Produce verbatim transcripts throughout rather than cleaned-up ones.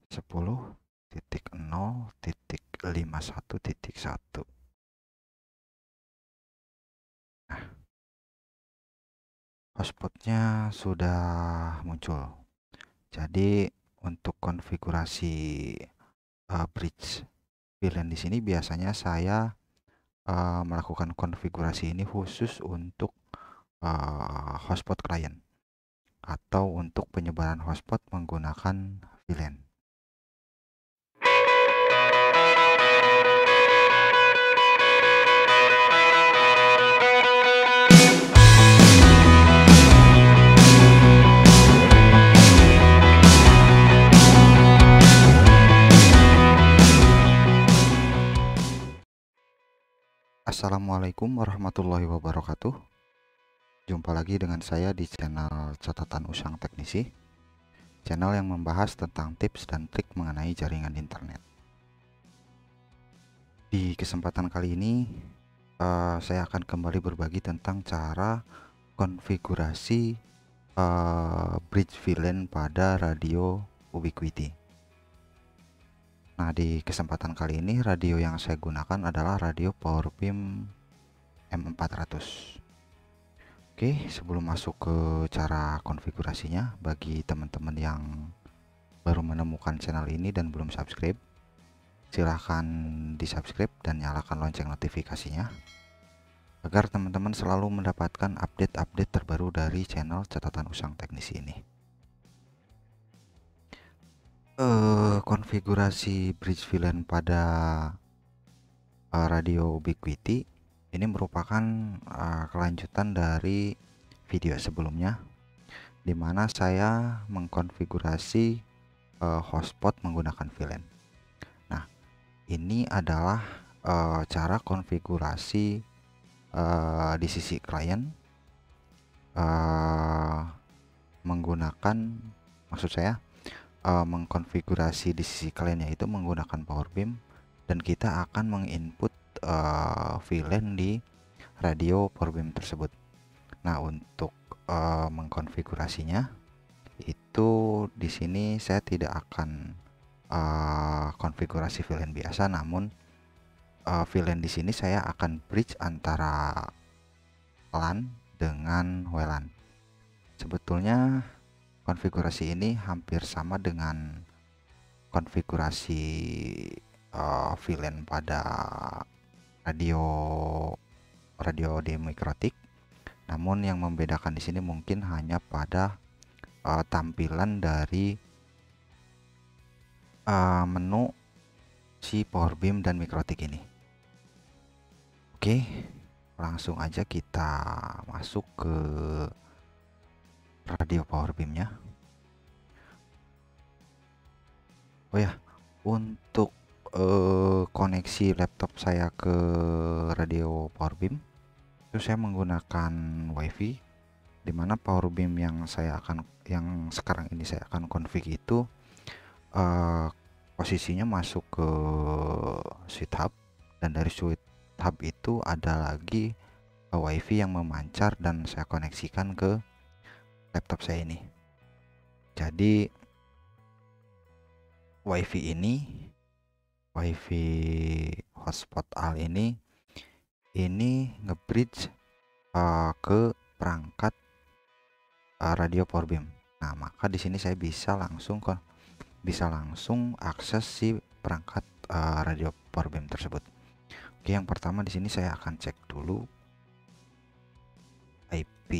sepuluh titik nol titik lima puluh satu titik satu. Nah, hotspotnya sudah muncul. Jadi untuk konfigurasi uh, bridge V LAN di sini biasanya saya uh, melakukan konfigurasi ini khusus untuk uh, hotspot klien atau untuk penyebaran hotspot menggunakan V LAN. Assalamualaikum warahmatullahi wabarakatuh. Jumpa lagi dengan saya di channel Catatan Usang Teknisi, channel yang membahas tentang tips dan trik mengenai jaringan internet. Di kesempatan kali ini uh, saya akan kembali berbagi tentang cara konfigurasi uh, bridge V LAN pada radio Ubiquiti. Nah, di kesempatan kali ini radio yang saya gunakan adalah radio Powerbeam M empat ratus. Oke, sebelum masuk ke cara konfigurasinya, bagi teman-teman yang baru menemukan channel ini dan belum subscribe, silahkan di subscribe dan nyalakan lonceng notifikasinya agar teman-teman selalu mendapatkan update-update terbaru dari channel Catatan Usang Teknisi ini. Uh, konfigurasi bridge V LAN pada uh, radio Ubiquiti ini merupakan uh, kelanjutan dari video sebelumnya, di mana saya mengkonfigurasi uh, hotspot menggunakan V LAN. Nah, ini adalah uh, cara konfigurasi uh, di sisi klien uh, menggunakan, maksud saya uh, mengkonfigurasi di sisi kliennya itu menggunakan Powerbeam, dan kita akan menginput uh, V LAN di radio Powerbeam tersebut. Nah, untuk uh, mengkonfigurasinya itu di sini saya tidak akan uh, konfigurasi V LAN biasa, namun uh, V LAN di sini saya akan bridge antara LAN dengan W LAN. Sebetulnya konfigurasi ini hampir sama dengan konfigurasi uh, V LAN pada radio radio di mikrotik. Namun yang membedakan di sini mungkin hanya pada uh, tampilan dari uh, menu si Powerbeam dan mikrotik ini. Oke, langsung aja kita masuk ke radio Powerbeamnya. Oh ya, untuk uh, koneksi laptop saya ke radio Powerbeam itu saya menggunakan WiFi, dimana Powerbeam yang saya akan yang sekarang ini saya akan config itu uh, posisinya masuk ke switch hub, dan dari switch hub itu ada lagi uh, WiFi yang memancar dan saya koneksikan ke laptop saya ini. Jadi WiFi ini, WiFi hotspot A L ini ini ngebridge uh, ke perangkat uh, radio Powerbeam. Nah, maka di sini saya bisa langsung ke bisa langsung akses si perangkat uh, radio Powerbeam tersebut. Oke, yang pertama di sini saya akan cek dulu I P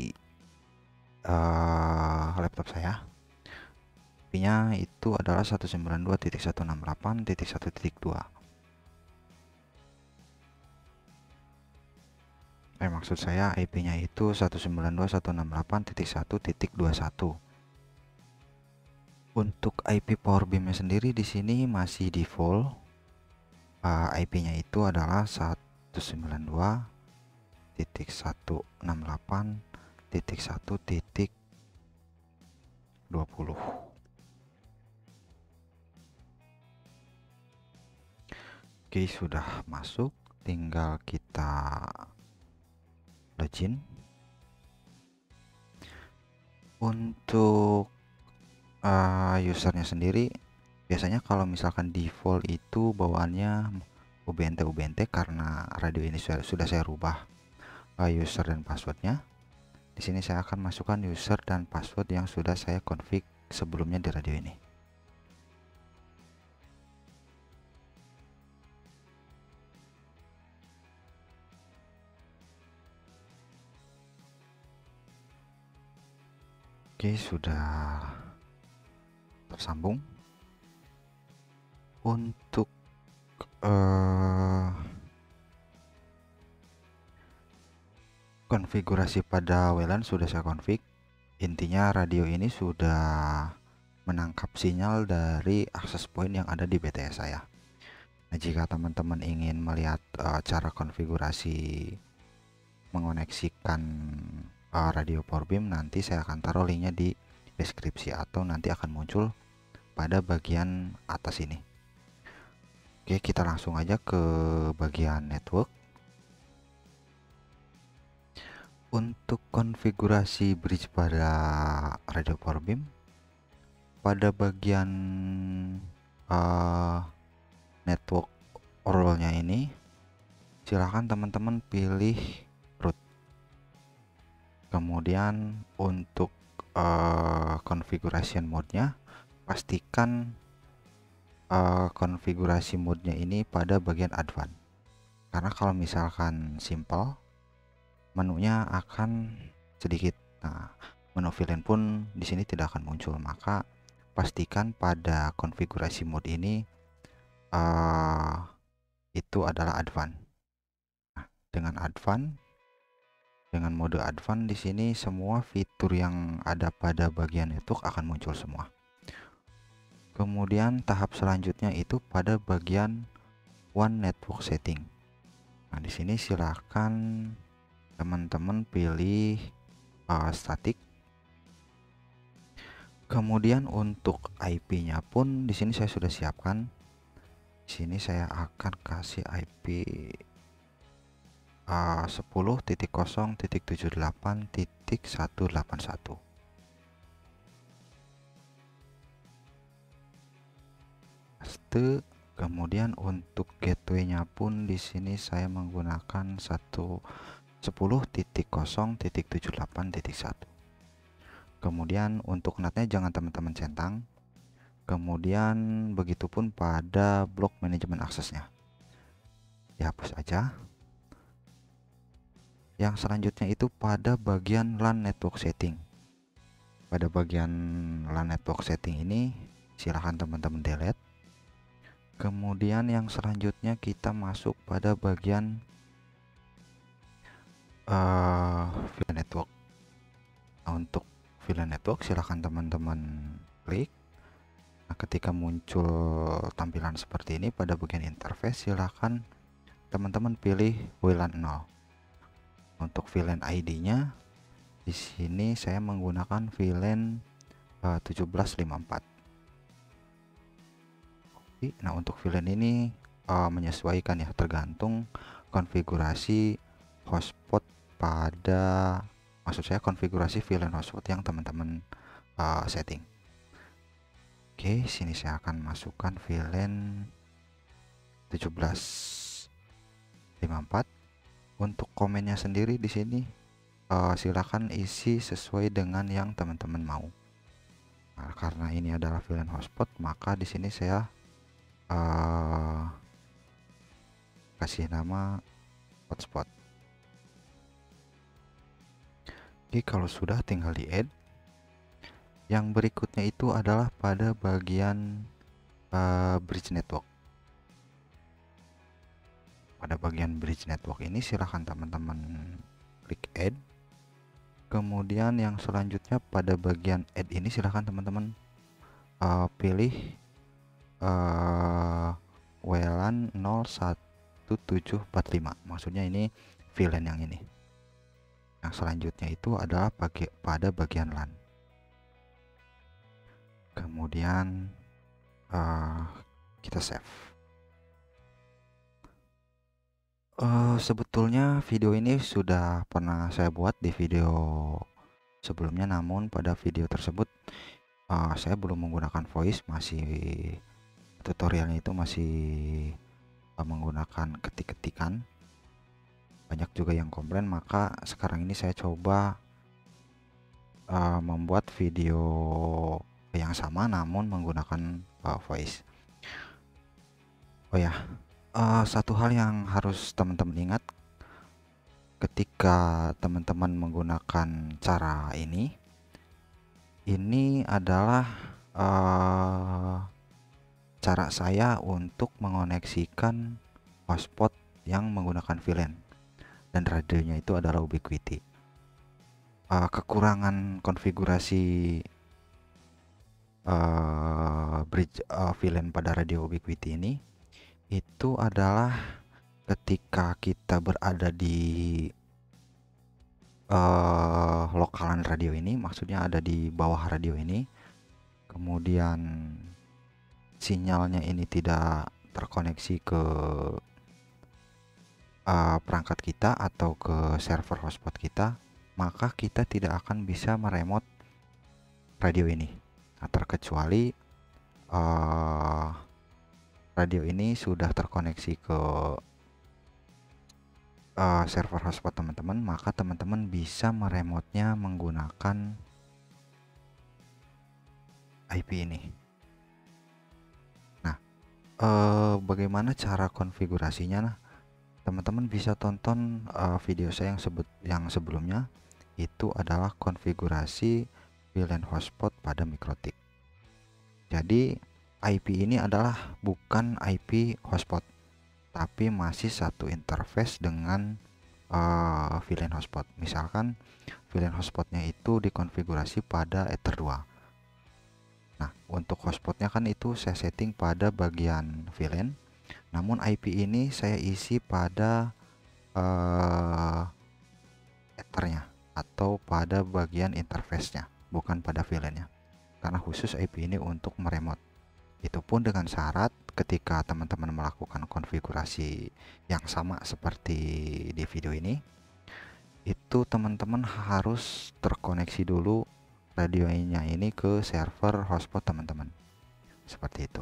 uh, laptop saya. I P-nya itu adalah seratus sembilan puluh dua titik seratus enam puluh delapan titik satu titik dua. Eh, maksud saya I P-nya itu seratus sembilan puluh dua titik seratus enam puluh delapan titik satu titik dua puluh satu. Untuk I P Powerbeam-nya sendiri di sini masih default. Uh, I P-nya itu adalah seratus sembilan puluh dua titik seratus enam puluh delapan titik satu titik dua puluh. Oke, sudah masuk, tinggal kita login. Untuk uh, usernya sendiri Biasanya kalau misalkan default itu bawaannya U B N T U B N T karena radio ini sudah, sudah saya rubah uh, user dan passwordnya. Di sini saya akan masukkan user dan password yang sudah saya config sebelumnya di radio ini. Oke, sudah tersambung. Untuk uh, konfigurasi pada W LAN sudah saya config. Intinya radio ini sudah menangkap sinyal dari akses point yang ada di B T S saya. Nah, jika teman-teman ingin melihat uh, cara konfigurasi mengoneksikan uh, radio Powerbeam, nanti saya akan taruh linknya di deskripsi atau nanti akan muncul pada bagian atas ini. Oke, kita langsung aja ke bagian network. Untuk konfigurasi bridge pada radio Powerbeam, pada bagian uh, network role-nya ini, silahkan teman-teman pilih root. Kemudian untuk uh, configuration mode-nya, pastikan uh, konfigurasi mode-nya ini pada bagian advance. Karena kalau misalkan simple, menunya akan sedikit. Nah, menu VLAN pun di sini tidak akan muncul. Maka pastikan pada konfigurasi mode ini uh, itu adalah advance. Nah, dengan advance, dengan mode advance di sini semua fitur yang ada pada bagian network akan muncul semua. Kemudian tahap selanjutnya itu pada bagian one network setting. Nah, di sini silakan teman-teman pilih uh, static. Kemudian untuk I P-nya pun di sini saya sudah siapkan. Di sini saya akan kasih I P uh, sepuluh titik nol titik tujuh delapan titik seratus delapan puluh satu. Paste. Kemudian untuk gateway-nya pun di sini saya menggunakan satu sepuluh titik nol titik tujuh delapan titik satu. Kemudian untuk NAT-nya jangan teman-teman centang. Kemudian begitupun pada blok manajemen aksesnya, dihapus aja. Yang selanjutnya itu pada bagian LAN network setting. Pada bagian LAN network setting ini silahkan teman-teman delete. Kemudian yang selanjutnya kita masuk pada bagian uh, V LAN network. Nah, untuk V LAN network silahkan teman-teman klik. Nah, ketika muncul tampilan seperti ini pada bagian interface, silahkan teman-teman pilih W LAN nol. Untuk V LAN I D-nya di sini saya menggunakan V LAN uh, tujuh belas lima puluh empat. Nah, untuk V LAN ini uh, menyesuaikan ya, tergantung konfigurasi hotspot pada, maksud saya konfigurasi V LAN hotspot yang teman-teman uh, setting. Oke, sini saya akan masukkan V LAN tujuh belas lima puluh empat. Untuk komennya sendiri di sini uh, silakan isi sesuai dengan yang teman-teman mau. Nah, karena ini adalah V LAN hotspot, maka di sini saya uh, kasih nama hotspot. Oke, kalau sudah tinggal di add. Yang berikutnya itu adalah pada bagian uh, bridge network. Pada bagian bridge network ini silahkan teman-teman klik add. Kemudian yang selanjutnya pada bagian add ini silahkan teman-teman uh, pilih uh, W LAN nol satu tujuh empat lima. Maksudnya ini V LAN yang ini. Yang selanjutnya itu adalah bagi, pada bagian LAN. Kemudian uh, kita save. Uh, sebetulnya video ini sudah pernah saya buat di video sebelumnya, namun pada video tersebut uh, saya belum menggunakan voice, masih tutorialnya itu masih uh, menggunakan ketik-ketikan. Banyak juga yang komplain, maka sekarang ini saya coba uh, membuat video yang sama namun menggunakan uh, voice. Oh ya, uh, satu hal yang harus teman-teman ingat ketika teman-teman menggunakan cara ini, ini adalah uh, cara saya untuk mengoneksikan hotspot yang menggunakan V LAN dan radionya itu adalah Ubiquiti. Uh, kekurangan konfigurasi uh, bridge uh, V LAN pada radio Ubiquiti ini itu adalah ketika kita berada di uh, lokalan radio ini, maksudnya ada di bawah radio ini, kemudian sinyalnya ini tidak terkoneksi ke uh, perangkat kita atau ke server hotspot kita, maka kita tidak akan bisa meremote radio ini, nah, terkecuali uh, radio ini sudah terkoneksi ke uh, server hotspot teman-teman, maka teman-teman bisa meremotenya menggunakan I P ini. Nah, uh, bagaimana cara konfigurasinya? Nah, teman-teman bisa tonton uh, video saya yang sebut yang sebelumnya, itu adalah konfigurasi V LAN hotspot pada MikroTik. Jadi I P ini adalah bukan I P hotspot, tapi masih satu interface dengan uh, V LAN hotspot. Misalkan V LAN hotspotnya itu dikonfigurasi pada Ether dua. Nah, untuk hotspotnya kan itu saya setting pada bagian V LAN, namun I P ini saya isi pada uh, Ethernya atau pada bagian interface-nya, bukan pada V LAN-nya, karena khusus I P ini untuk meremote. Itu pun dengan syarat ketika teman-teman melakukan konfigurasi yang sama seperti di video ini, itu teman-teman harus terkoneksi dulu radionya ini ke server hotspot teman-teman, seperti itu.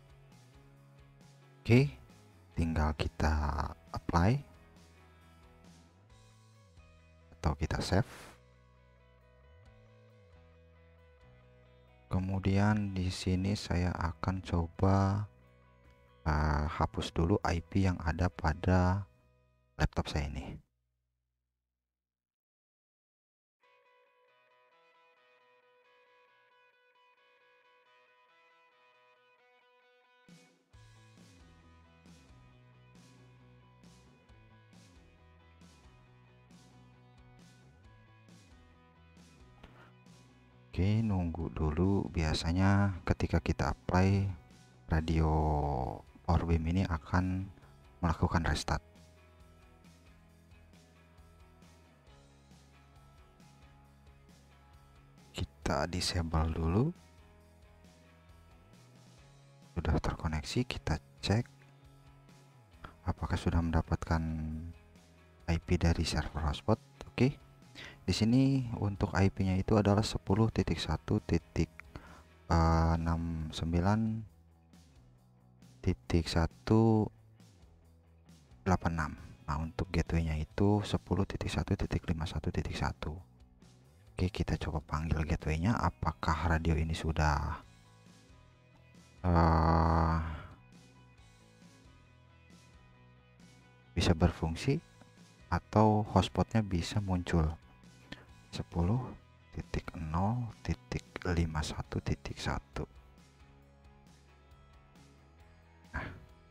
Oke, tinggal kita apply atau kita save. Kemudian di sini saya akan coba uh, hapus dulu I P yang ada pada laptop saya ini. Oke, nunggu dulu. Biasanya ketika kita apply, radio Powerbeam ini akan melakukan restart. Kita disable dulu. Sudah terkoneksi, kita cek apakah sudah mendapatkan I P dari server hotspot. Oke. Di sini untuk I P-nya itu adalah sepuluh titik satu titik enam sembilan titik satu delapan enam. Nah, untuk gateway-nya itu sepuluh titik satu titik lima satu titik satu. Oke, kita coba panggil gateway-nya, apakah radio ini sudah uh, bisa berfungsi atau hotspotnya bisa muncul. sepuluh titik nol titik lima satu titik satu. Nah,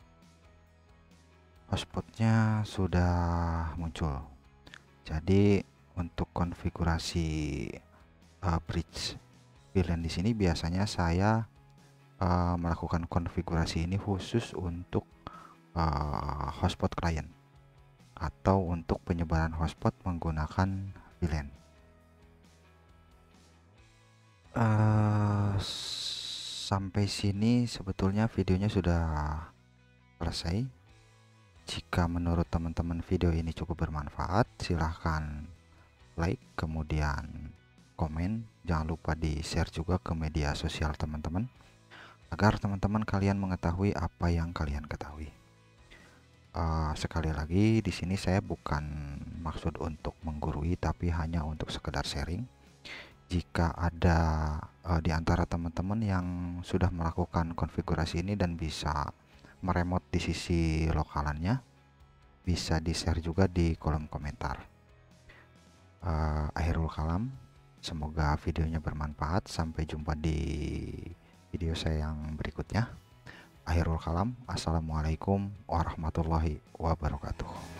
hotspotnya sudah muncul. Jadi untuk konfigurasi uh, bridge V LAN di sini biasanya saya uh, melakukan konfigurasi ini khusus untuk uh, hotspot client atau untuk penyebaran hotspot menggunakan V LAN. Uh, sampai sini sebetulnya videonya sudah selesai. Jika menurut teman-teman video ini cukup bermanfaat, silahkan like, kemudian komen. Jangan lupa di share juga ke media sosial teman-teman. agar teman-teman kalian mengetahui apa yang kalian ketahui. Uh, sekali lagi di sini saya bukan maksud untuk menggurui, tapi hanya untuk sekedar sharing. Jika ada uh, di antara teman-teman yang sudah melakukan konfigurasi ini dan bisa meremote di sisi lokalannya, bisa di-share juga di kolom komentar. Uh, akhirul kalam, semoga videonya bermanfaat. Sampai jumpa di video saya yang berikutnya. Akhirul kalam, assalamualaikum warahmatullahi wabarakatuh.